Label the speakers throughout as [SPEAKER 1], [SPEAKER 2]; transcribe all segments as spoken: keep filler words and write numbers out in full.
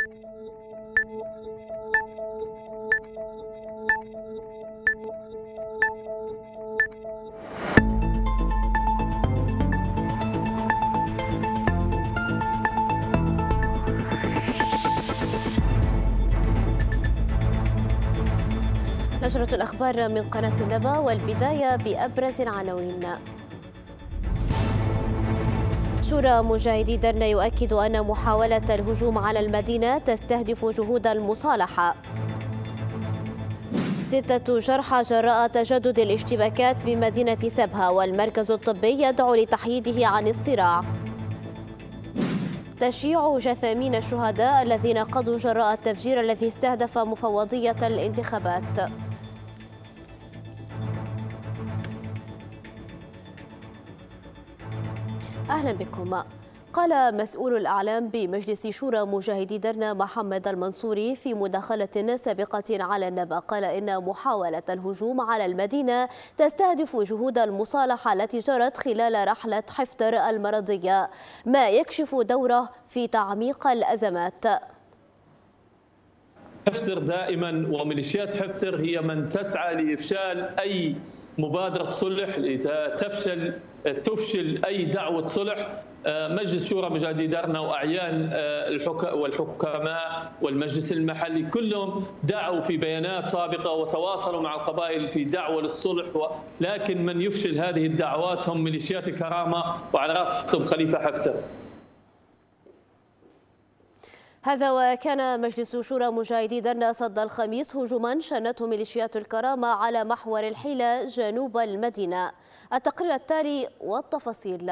[SPEAKER 1] نشرة الأخبار من قناة النبأ، والبداية بأبرز العناوين. شورى مجاهدي درنا يؤكد أن محاولة الهجوم على المدينة تستهدف جهود المصالحة. ستة جرحى جراء تجدد الاشتباكات بمدينة سبها، والمركز الطبي يدعو لتحييده عن الصراع. تشييع جثامين الشهداء الذين قضوا جراء التفجير الذي استهدف مفوضية الانتخابات. أهلا بكم. قال مسؤول الأعلام بمجلس شورى مجاهدي درنا محمد المنصوري في مداخلة سابقة على النبأ، قال إن محاولة الهجوم على المدينة تستهدف جهود المصالحة التي جرت خلال رحلة حفتر المرضية، ما يكشف دوره في تعميق الأزمات.
[SPEAKER 2] حفتر دائما وميليشيات حفتر هي من تسعى لإفشال أي مبادرة صلح، تفشل تفشل أي دعوة صلح. مجلس شورى مجاهدي درنا وأعيان والحكماء والمجلس المحلي كلهم دعوا في بيانات سابقة وتواصلوا مع القبائل في دعوة للصلح، لكن من يفشل هذه الدعوات هم ميليشيات الكرامة وعلى رأسهم خليفة حفتر.
[SPEAKER 1] هذا وكان مجلس شورى مجاهدي درنا صد الخميس هجوما شنته ميليشيات الكرامة على محور الحيلة جنوب المدينة. التقرير التالي والتفاصيل.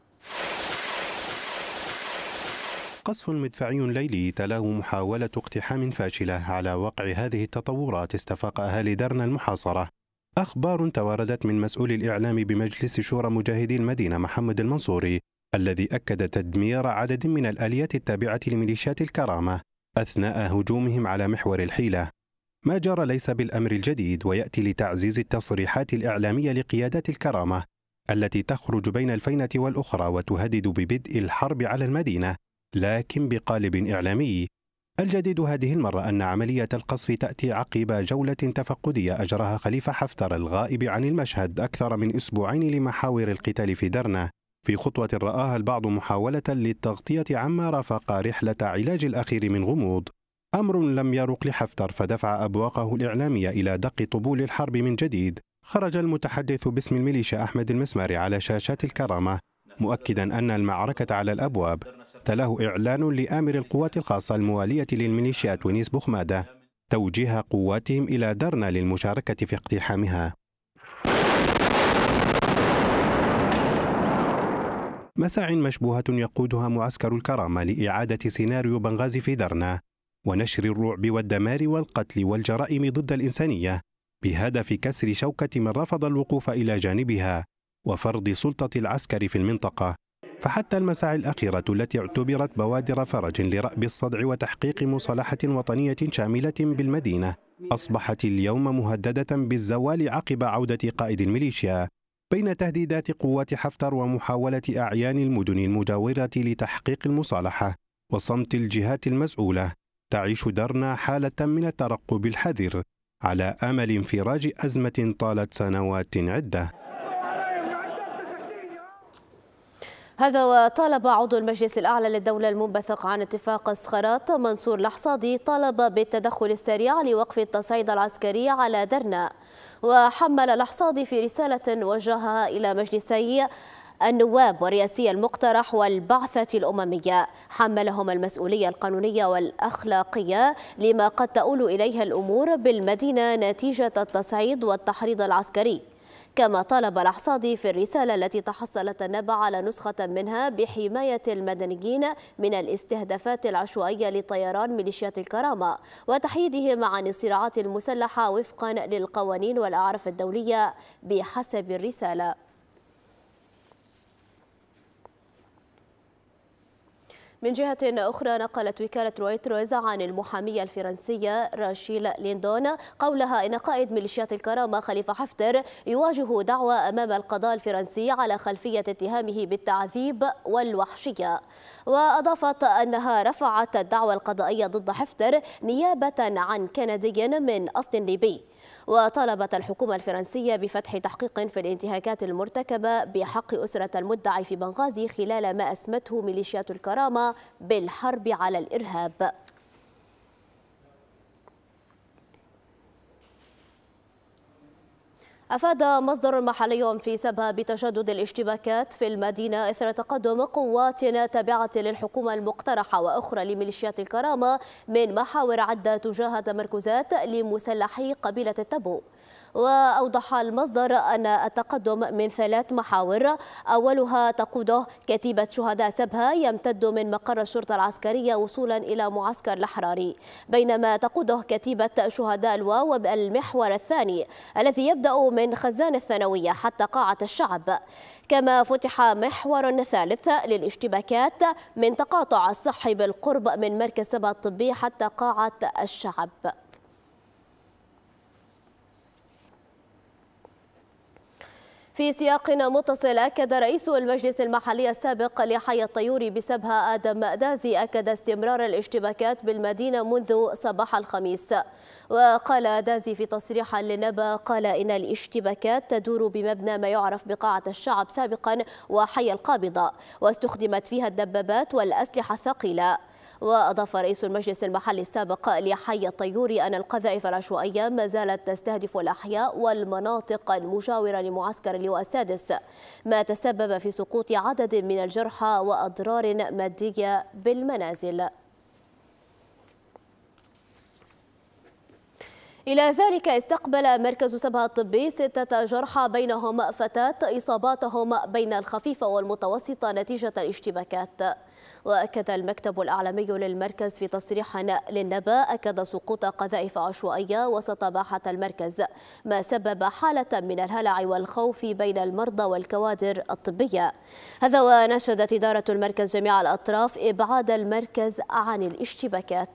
[SPEAKER 3] قصف مدفعي ليلي تلاه محاولة اقتحام فاشلة. على وقع هذه التطورات استفاق أهالي درنا المحاصرة. أخبار تواردت من مسؤول الإعلام بمجلس شورى مجاهدي المدينة محمد المنصوري، الذي أكد تدمير عدد من الآليات التابعة لميليشيات الكرامة أثناء هجومهم على محور الحيلة. ما جرى ليس بالأمر الجديد، ويأتي لتعزيز التصريحات الإعلامية لقيادات الكرامة التي تخرج بين الفينة والأخرى وتهدد ببدء الحرب على المدينة، لكن بقالب إعلامي. الجديد هذه المرة أن عملية القصف تأتي عقب جولة تفقدية أجراها خليفة حفتر الغائب عن المشهد أكثر من أسبوعين لمحاور القتال في درنا، في خطوة رآها البعض محاولة للتغطية عما رافق رحلة علاج الأخير من غموض، أمر لم يرق لحفتر فدفع أبواقه الإعلامية إلى دق طبول الحرب من جديد. خرج المتحدث باسم الميليشيا أحمد المسماري على شاشات الكرامة مؤكدا أن المعركة على الأبواب، تلاه إعلان لآمر القوات الخاصة الموالية للميليشيات ونيس بوخمادة توجيه قواتهم إلى درنا للمشاركة في اقتحامها. مساع مشبوهة يقودها معسكر الكرامة لإعادة سيناريو بنغازي في درنا ونشر الرعب والدمار والقتل والجرائم ضد الإنسانية بهدف كسر شوكة من رفض الوقوف إلى جانبها وفرض سلطة العسكر في المنطقة. فحتى المساعي الأخيرة التي اعتبرت بوادر فرج لرأب الصدع وتحقيق مصالحة وطنية شاملة بالمدينة أصبحت اليوم مهددة بالزوال عقب عودة قائد الميليشيا، بين تهديدات قوات حفتر ومحاولة أعيان المدن المجاورة لتحقيق المصالحة وصمت الجهات المسؤولة. تعيش درنا حالة من الترقب الحذر على أمل انفراج أزمة طالت سنوات عدة.
[SPEAKER 1] هذا وطالب عضو المجلس الأعلى للدولة المنبثق عن اتفاق الصخرات منصور الأحصادي طالب بالتدخل السريع لوقف التصعيد العسكري على درنا. وحمل الأحصادي في رسالة وجهها إلى مجلسي النواب والرئاسي المقترح والبعثة الأممية، حملهم المسؤولية القانونية والأخلاقية لما قد تؤول إليها الأمور بالمدينة نتيجة التصعيد والتحريض العسكري. كما طالب الأحصادي في الرسالة التي تحصلت النبأ على نسخة منها بحماية المدنيين من الاستهدافات العشوائية لطيران ميليشيات الكرامة وتحييدهم عن الصراعات المسلحة وفقا للقوانين والأعراف الدولية بحسب الرسالة. من جهة أخرى نقلت وكالة رويترز عن المحامية الفرنسية راشيل ليندون قولها إن قائد ميليشيات الكرامة خليفة حفتر يواجه دعوى أمام القضاء الفرنسي على خلفية اتهامه بالتعذيب والوحشية. وأضافت أنها رفعت الدعوى القضائية ضد حفتر نيابة عن كندي من أصل ليبي. وطالبت الحكومة الفرنسية بفتح تحقيق في الانتهاكات المرتكبة بحق أسرة المدعي في بنغازي خلال ما أسمته ميليشيات الكرامة بالحرب على الإرهاب. أفاد مصدر محلي في سبها بتشدد الاشتباكات في المدينة إثر تقدم قوات تابعة للحكومة المقترحة وأخرى لميليشيات الكرامة من محاور عدة تجاه تمركزات لمسلحي قبيلة التبو. وأوضح المصدر أن التقدم من ثلاث محاور أولها تقوده كتيبة شهداء سبها يمتد من مقر الشرطة العسكرية وصولا إلى معسكر الأحراري، بينما تقوده كتيبة شهداء الواو المحور الثاني الذي يبدأ من خزان الثانوية حتى قاعة الشعب. كما فتح محور ثالث للاشتباكات من تقاطع الصحي بالقرب من مركز سبها الطبي حتى قاعة الشعب. في سياق متصل، أكد رئيس المجلس المحلي السابق لحي الطيور بسبها آدم دازي أكد استمرار الاشتباكات بالمدينة منذ صباح الخميس. وقال دازي في تصريح للنبأ قال إن الاشتباكات تدور بمبنى ما يعرف بقاعة الشعب سابقا وحي القابضة، واستخدمت فيها الدبابات والأسلحة الثقيلة. وأضاف رئيس المجلس المحلي السابق لحي الطيور أن القذائف العشوائية ما زالت تستهدف الأحياء والمناطق المجاورة لمعسكر اللواء السادس، ما تسبب في سقوط عدد من الجرحى وأضرار مادية بالمنازل. إلى ذلك استقبل مركز سبها الطبي ستة جرحى بينهم فتاة إصاباتهم بين الخفيفة والمتوسطة نتيجة الاشتباكات. وأكد المكتب الإعلامي للمركز في تصريح للنبأ أكد سقوط قذائف عشوائية وسط باحة المركز، ما سبب حالة من الهلع والخوف بين المرضى والكوادر الطبية. هذا ونشدت إدارة المركز جميع الأطراف إبعاد المركز عن الاشتباكات.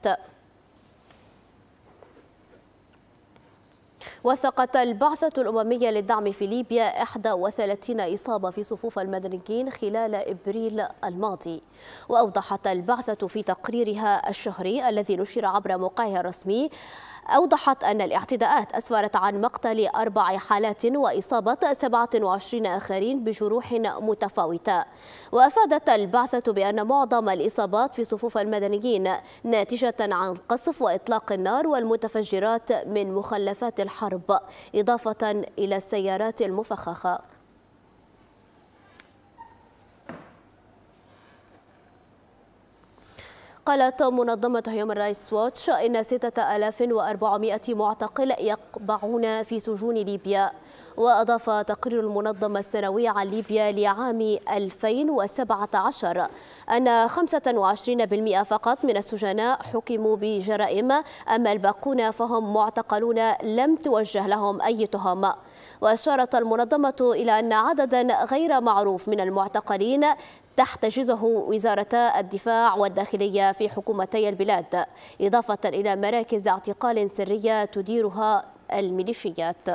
[SPEAKER 1] وثقت البعثة الأممية للدعم في ليبيا إحدى وثلاثين إصابة في صفوف المدنيين خلال إبريل الماضي. وأوضحت البعثة في تقريرها الشهري الذي نشر عبر موقعها الرسمي أوضحت أن الاعتداءات أسفرت عن مقتل أربع حالات وإصابة سبعة وعشرين آخرين بجروح متفاوتة. وأفادت البعثة بأن معظم الإصابات في صفوف المدنيين ناتجة عن قصف وإطلاق النار والمتفجرات من مخلفات الحرب، إضافة إلى السيارات المفخخة. قالت منظمة هيومن رايتس ووتش إن ستة آلاف وأربعمائة معتقل يقبعون في سجون ليبيا. وأضاف تقرير المنظمة السنوي عن ليبيا لعام ألفين وسبعة عشر أن خمسة وعشرين بالمئة فقط من السجناء حكموا بجرائم، أما الباقون فهم معتقلون لم توجه لهم أي تهم. وأشارت المنظمة إلى أن عددا غير معروف من المعتقلين تحتجزه وزارة الدفاع والداخلية في حكومتي البلاد، إضافة إلى مراكز اعتقال سرية تديرها الميليشيات.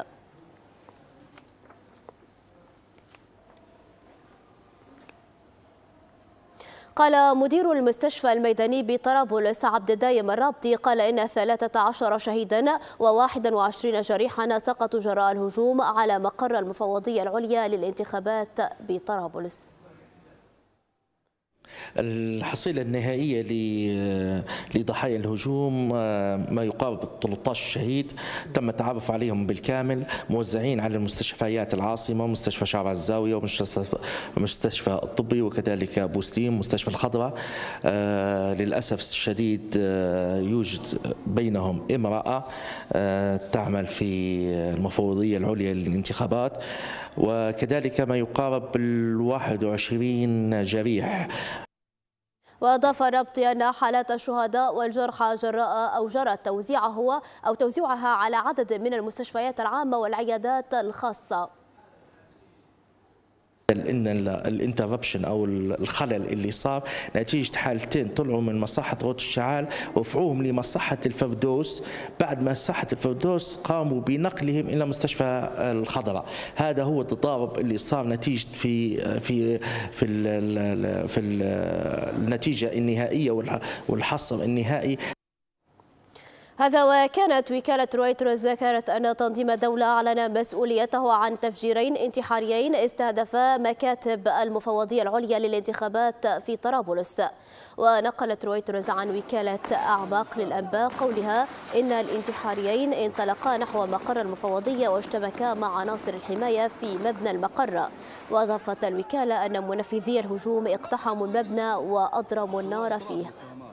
[SPEAKER 1] قال مدير المستشفى الميداني بطرابلس عبد الدايم الرابطي قال إن ثلاثة عشر شهيدا وواحد وعشرين جريحا سقطوا جراء الهجوم على مقر المفوضية العليا للانتخابات بطرابلس.
[SPEAKER 4] الحصيلة النهائية لضحايا الهجوم ما يقارب ثلاثة عشر شهيد تم التعرف عليهم بالكامل، موزعين على المستشفيات العاصمة، مستشفى شارع الزاوية ومستشفى الطبي وكذلك بوسليم مستشفى الخضراء. للأسف الشديد يوجد بينهم امرأة تعمل في المفوضية العليا للانتخابات، وكذلك ما يقارب الواحد وعشرين جريح.
[SPEAKER 1] وأضاف الرابطي أن حالات الشهداء والجرحى جراء أو جرت توزيعه أو توزيعها على عدد من المستشفيات العامة والعيادات الخاصة.
[SPEAKER 4] ان الانتربشن او الخلل اللي صار نتيجه حالتين طلعوا من مصحه غوث الشعال وفعوهم لمصحه الفردوس. بعد مصحه الفردوس قاموا بنقلهم الى مستشفى الخضراء. هذا هو التضارب اللي صار نتيجه في في في ال في ال النتيجه النهائيه والحصر النهائي.
[SPEAKER 1] هذا وكانت وكالة رويترز ذكرت أن تنظيم الدولة أعلن مسؤوليته عن تفجيرين انتحاريين استهدفا مكاتب المفوضية العليا للانتخابات في طرابلس. ونقلت رويترز عن وكالة أعماق للأنباء قولها إن الانتحاريين انطلقا نحو مقر المفوضية واشتبكا مع عناصر الحماية في مبنى المقر. وأضافت الوكالة أن منفذي الهجوم اقتحموا المبنى وأضرموا النار فيه.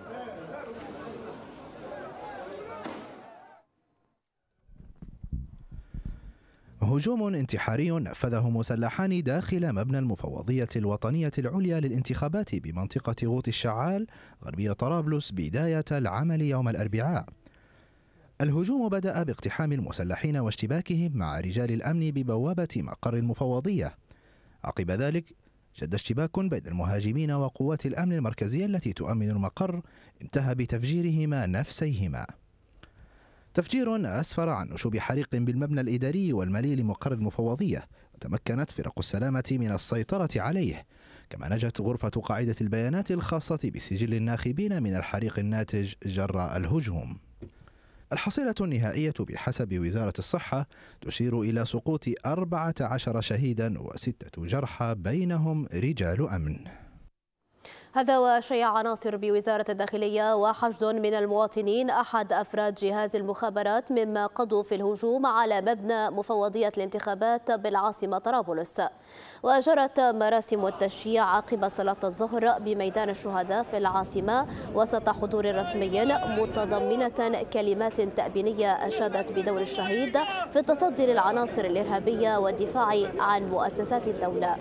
[SPEAKER 5] هجوم انتحاري نفذه مسلحان داخل مبنى المفوضية الوطنية العليا للانتخابات بمنطقة غوث الشعال غربية طرابلس بداية العمل يوم الأربعاء. الهجوم بدأ باقتحام المسلحين واشتباكهم مع رجال الأمن ببوابة مقر المفوضية. عقب ذلك جد اشتباك بين المهاجمين وقوات الأمن المركزية التي تؤمن المقر انتهى بتفجيرهما نفسيهما. تفجير أسفر عن نشوب حريق بالمبنى الإداري والمالي لمقر المفوضية، وتمكنت فرق السلامة من السيطرة عليه، كما نجت غرفة قاعدة البيانات الخاصة بسجل الناخبين من الحريق الناتج جراء الهجوم. الحصيلة النهائية بحسب وزارة الصحة تشير إلى سقوط أربعة عشر شهيدا وستة جرحى بينهم رجال أمن.
[SPEAKER 1] هذا وشيع عناصر بوزارة الداخلية وحشد من المواطنين أحد أفراد جهاز المخابرات مما قضوا في الهجوم على مبنى مفوضية الانتخابات بالعاصمة طرابلس. وجرت مراسم التشييع عقب صلاة الظهر بميدان الشهداء في العاصمة وسط حضور رسمي متضمنة كلمات تأبينية أشادت بدور الشهيد في التصدي للعناصر الإرهابية والدفاع عن مؤسسات الدولة.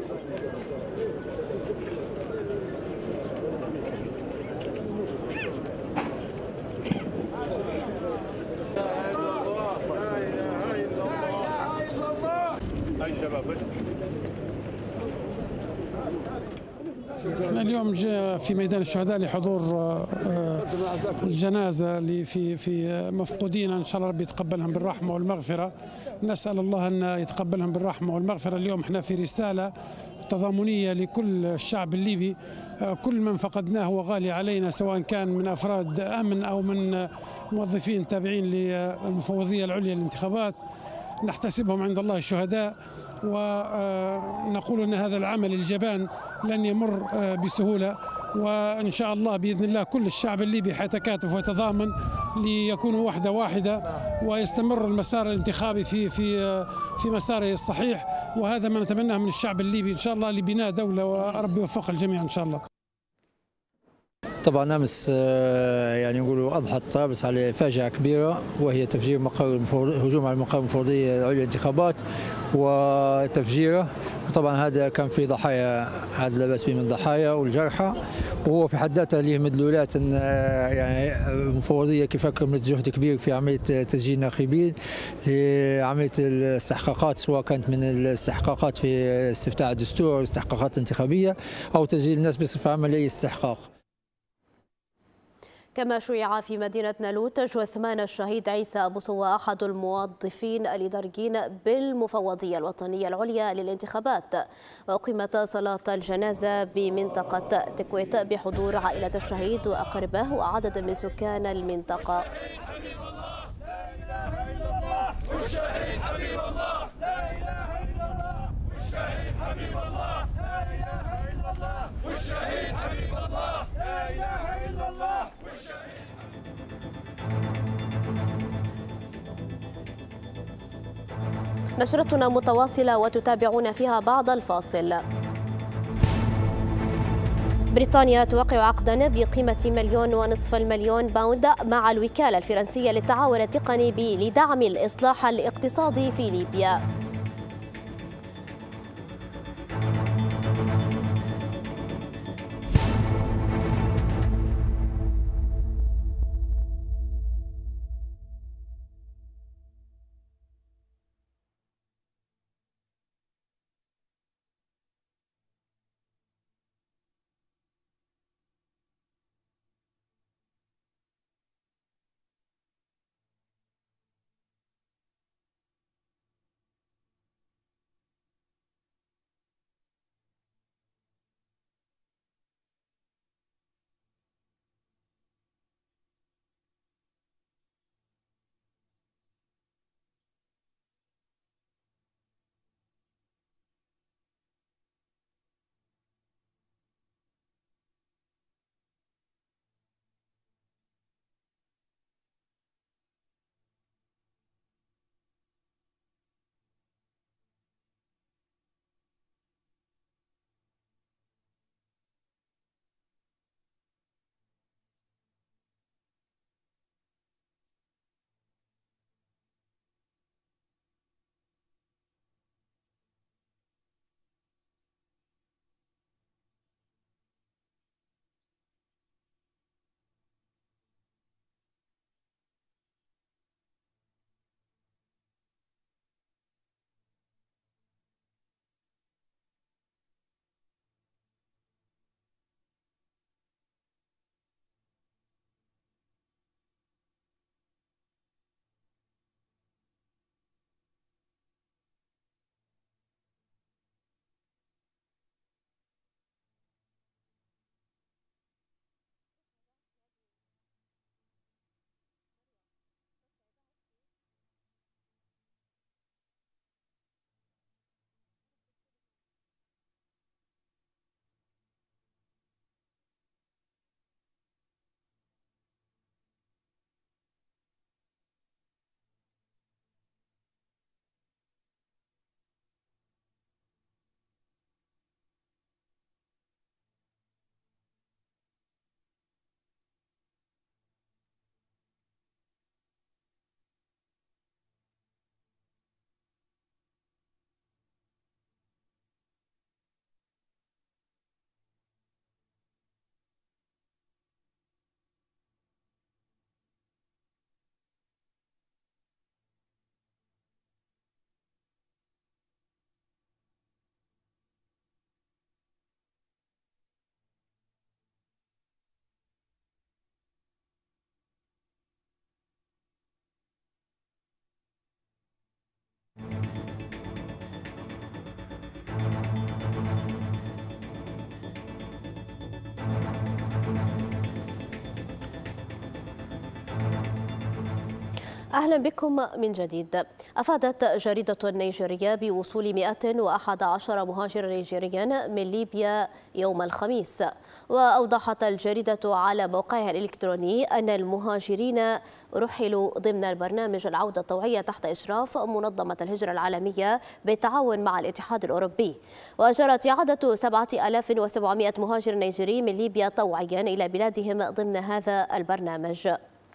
[SPEAKER 6] احنا اليوم جاء في ميدان الشهداء لحضور الجنازه اللي في في مفقودين، ان شاء الله ربي يتقبلهم بالرحمه والمغفره. نسال الله ان يتقبلهم بالرحمه والمغفره. اليوم احنا في رساله تضامنية لكل الشعب الليبي. كل من فقدناه هو غالي علينا، سواء كان من أفراد أمن أو من موظفين تابعين للمفوضية العليا للانتخابات. نحتسبهم عند الله الشهداء، ونقول أن هذا العمل الجبان لن يمر بسهولة، وإن شاء الله بإذن الله كل الشعب الليبي حيتكاتف ويتضامن ليكونوا وحدة واحدة ويستمر المسار الانتخابي في في في مساره الصحيح. وهذا ما نتمناه من الشعب الليبي إن شاء الله لبناء دولة، وربي يوفق الجميع إن شاء الله.
[SPEAKER 7] طبعا امس يعني نقولوا اضحت طرابلس على فاجعه كبيره، وهي تفجير مقر هجوم على مقر المفوضيه العليا للانتخابات وتفجيره. وطبعا هذا كان في ضحايا، هذا لا باس به من ضحايا والجرحى، وهو في حد ذاته له مدلولات ان يعني المفوضيه كيف كملت جهد كبير في عمليه تسجيل ناخبين لعمليه الاستحقاقات، سواء كانت من الاستحقاقات في استفتاء الدستور، استحقاقات انتخابيه، او تسجيل الناس بصفه عامه لاي استحقاق.
[SPEAKER 1] كما شيع في مدينة نالوت جثمان الشهيد عيسى أبو صوى أحد الموظفين الإداريين بالمفوضية الوطنية العليا للانتخابات. وأقيمت صلاة الجنازة بمنطقة تكويت بحضور عائلة الشهيد وأقربائه وعدد من سكان المنطقة.
[SPEAKER 8] والشهيد حبيب الله لا إله إلا الله، والشهيد حبيب الله لا إله إلا الله، والشهيد حبيب الله لا إله إلا الله، والشهيد.
[SPEAKER 1] نشرتنا متواصلة وتتابعون فيها بعد الفاصل. بريطانيا توقع عقدا بقيمة مليون ونصف المليون باوند مع الوكالة الفرنسية للتعاون التقني لدعم الإصلاح الاقتصادي في ليبيا. أهلا بكم من جديد. أفادت جريدة نيجيرية بوصول مئة وأحد عشر مهاجرا نيجيريا من ليبيا يوم الخميس. وأوضحت الجريدة على موقعها الإلكتروني أن المهاجرين رحلوا ضمن البرنامج العودة الطوعية تحت إشراف منظمة الهجرة العالمية بالتعاون مع الاتحاد الأوروبي. وجرت إعادة سبعة آلاف وسبعمئة مهاجر نيجيري من ليبيا طوعيا إلى بلادهم ضمن هذا البرنامج.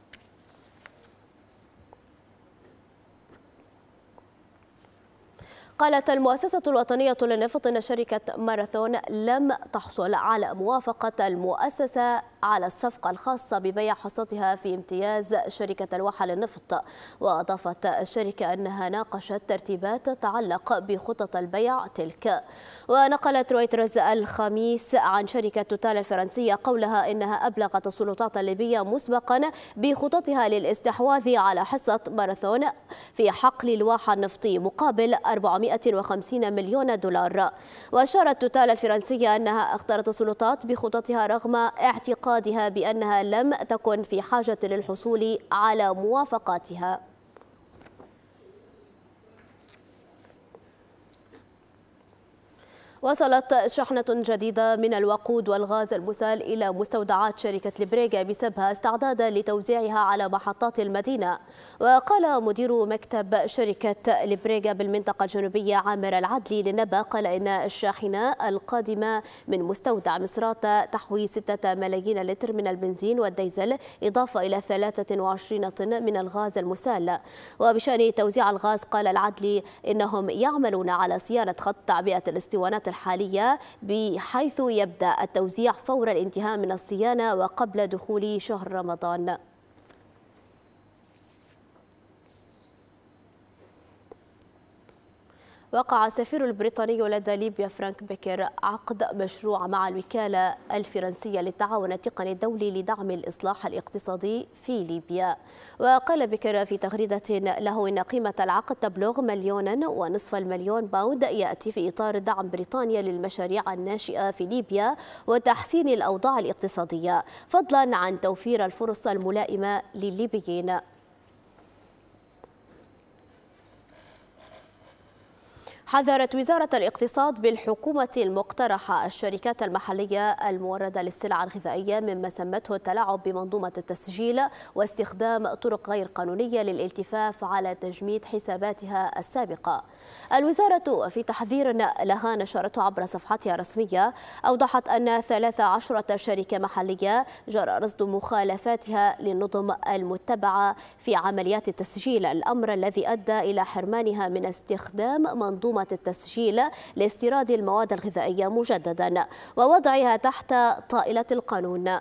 [SPEAKER 1] قالت المؤسسة الوطنية للنفط أن شركة ماراثون لم تحصل على موافقة المؤسسة على الصفقة الخاصة ببيع حصتها في امتياز شركة الواحة للنفط. وأضافت الشركة أنها ناقشت ترتيبات تتعلق بخطط البيع تلك. ونقلت رويترز الخميس عن شركة توتال الفرنسية قولها إنها أبلغت السلطات الليبية مسبقا بخططها للاستحواذ على حصة ماراثون في حقل الواحة النفطي مقابل أربعمئة وخمسين مليون دولار. وأشارت توتال الفرنسية أنها اختارت السلطات بخططها رغم اعتقادها بأنها لم تكن في حاجة للحصول على موافقاتها. وصلت شحنة جديدة من الوقود والغاز المسال إلى مستودعات شركة ليبريغا بسبها استعدادا لتوزيعها على محطات المدينة. وقال مدير مكتب شركة ليبريغا بالمنطقة الجنوبية عامر العدلي للنبأ قال إن الشاحنة القادمة من مستودع مصراتة تحوي ستة ملايين لتر من البنزين والديزل إضافة إلى ثلاثة وعشرين طن من الغاز المسال. وبشأن توزيع الغاز قال العدلي إنهم يعملون على صيانة خط تعبئة الاسطوانات الحالية بحيث يبدأ التوزيع فور الانتهاء من الصيانة وقبل دخول شهر رمضان. وقع السفير البريطاني لدى ليبيا فرانك بيكر عقد مشروع مع الوكالة الفرنسية للتعاون التقني الدولي لدعم الإصلاح الاقتصادي في ليبيا. وقال بيكر في تغريدة له إن قيمة العقد تبلغ مليونا ونصف المليون باوند يأتي في إطار دعم بريطانيا للمشاريع الناشئة في ليبيا وتحسين الأوضاع الاقتصادية فضلا عن توفير الفرص الملائمة للليبيين. حذرت وزارة الاقتصاد بالحكومة المقترحة الشركات المحلية الموردة للسلع الغذائية مما سمته التلاعب بمنظومة التسجيل واستخدام طرق غير قانونية للالتفاف على تجميد حساباتها السابقة. الوزارة في تحذير لها نشرته عبر صفحتها الرسمية أوضحت أن ثلاث عشرة شركة محلية جرى رصد مخالفاتها للنظم المتبعة في عمليات التسجيل، الأمر الذي أدى إلى حرمانها من استخدام منظومة التسجيل لاستيراد المواد الغذائية مجددا ووضعها تحت طائلة القانون.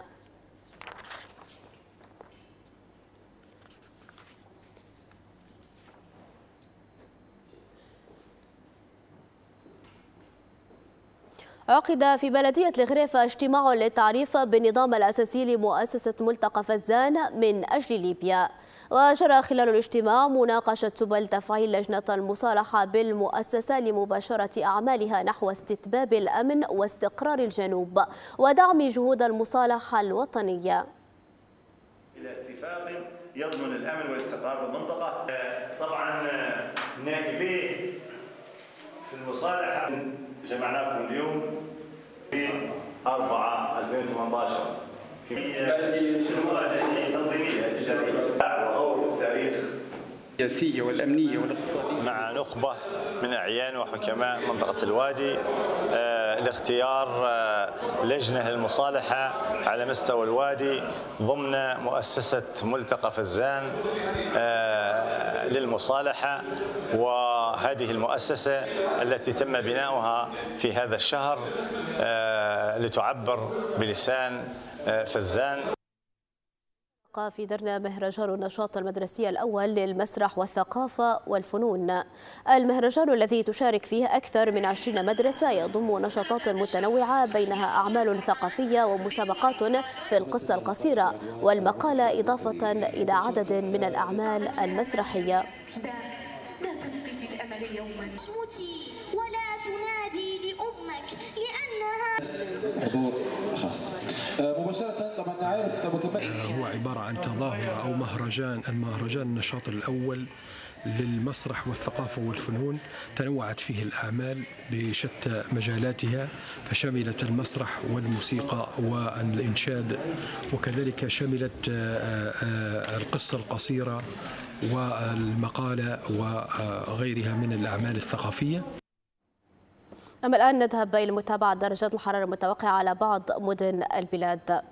[SPEAKER 1] عقد في بلدية الغريف اجتماع للتعريف بالنظام الأساسي لمؤسسة ملتقى فزان من أجل ليبيا. وجرى خلال الاجتماع مناقشة سبل تفعيل لجنة المصالحة بالمؤسسة لمباشرة أعمالها نحو استتباب الأمن واستقرار الجنوب ودعم جهود المصالحة الوطنية.
[SPEAKER 9] إلى اتفاق يضمن الأمن والاستقرار بالمنطقة. طبعا نائبيه في المصالحة جمعناكم اليوم في أربعة ألفين وثمانية عشر في المراجعة التنظيمية للدعوة أو التاريخ
[SPEAKER 10] السياسية والأمنية والاقتصادية
[SPEAKER 11] مع نخبة من أعيان وحكماء منطقة الوادي آه لاختيار آه لجنة للمصالحة على مستوى الوادي ضمن مؤسسة ملتقى فزان آه للمصالحة. وهذه المؤسسة التي تم بناؤها في هذا الشهر آه لتعبر بلسان آه فزان.
[SPEAKER 1] في درنا مهرجان النشاط المدرسي الأول للمسرح والثقافة والفنون. المهرجان الذي تشارك فيه أكثر من عشرين مدرسة يضم نشاطات متنوعة بينها أعمال ثقافية ومسابقات في القصة القصيرة والمقالة إضافة إلى عدد من الأعمال المسرحية.
[SPEAKER 12] لا تفقدي الأمل يوما اصمتي ولا تنادي لأمك لأنها
[SPEAKER 13] حضور خاص. مباشرة طبعا نعرف طبعا كمان
[SPEAKER 14] هو
[SPEAKER 13] عبارة عن تظاهرة أو مهرجان، المهرجان النشاط الأول للمسرح والثقافة والفنون، تنوعت فيه الأعمال بشتى مجالاتها، فشملت المسرح والموسيقى والإنشاد، وكذلك شملت القصة القصيرة والمقالة وغيرها من الأعمال الثقافية.
[SPEAKER 1] أما الآن نذهب إلى متابعة درجات الحرارة المتوقعة على بعض مدن البلاد.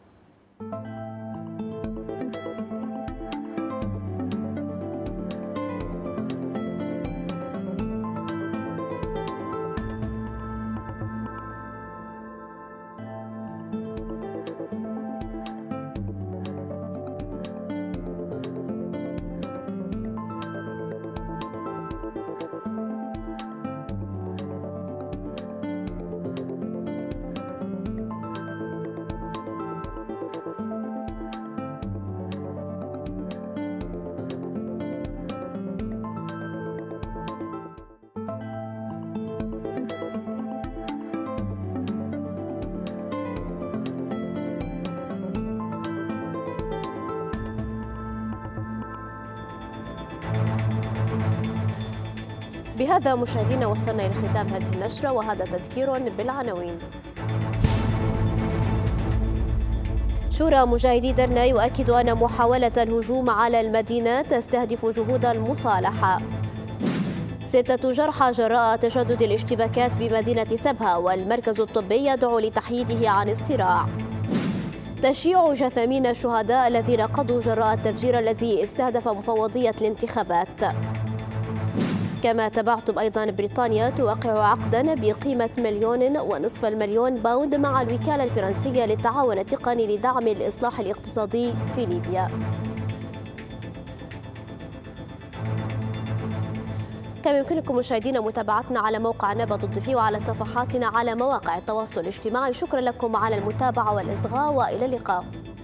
[SPEAKER 1] بهذا مشاهدينا وصلنا إلى ختام هذه النشرة، وهذا تذكير بالعناوين. شورى مجاهدي درنا يؤكد أن محاولة الهجوم على المدينة تستهدف جهود المصالحة. ستة جرحى جراء تشدد الاشتباكات بمدينة سبها، والمركز الطبي يدعو لتحييده عن الصراع. تشييع جثامين الشهداء الذين قضوا جراء التفجير الذي استهدف مفوضية الانتخابات. كما تابعتم أيضا بريطانيا توقع عقدا بقيمة مليون ونصف المليون باوند مع الوكالة الفرنسية للتعاون التقني لدعم الإصلاح الاقتصادي في ليبيا. كما يمكنكم مشاهدينا متابعتنا على موقع نبض الضيفي وعلى صفحاتنا على مواقع التواصل الاجتماعي. شكرا لكم على المتابعة والإصغاء وإلى اللقاء.